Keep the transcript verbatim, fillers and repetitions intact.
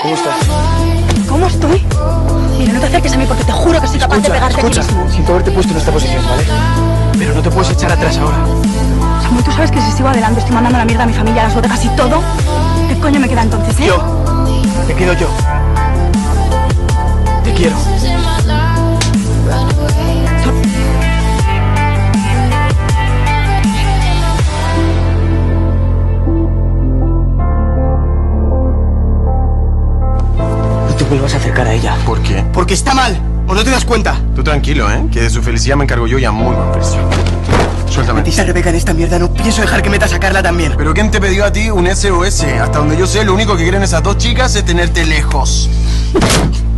¿Cómo estás? ¿Cómo estoy? Mira, no te acerques a mí porque te juro que soy capaz escucha, de pegarte escucha. a ti mismo. Siento haberte puesto en esta posición, ¿vale? Pero no te puedes echar atrás ahora. Samuel, tú sabes que si sigo adelante estoy mandando la mierda a mi familia, las bodegas y todo. ¿Qué coño me queda entonces, eh? Yo. Me quedo yo. Te quiero. No te vuelvas a acercar a ella. ¿Por qué? Porque está mal. ¿O no te das cuenta? Tú tranquilo, ¿eh? Que de su felicidad me encargo yo y a muy buen precio. Suéltame. Metiste a Rebeca en esta mierda. No pienso dejar que metas a Carla también. ¿Pero quién te pidió a ti un S O S? Hasta donde yo sé, lo único que quieren esas dos chicas es tenerte lejos.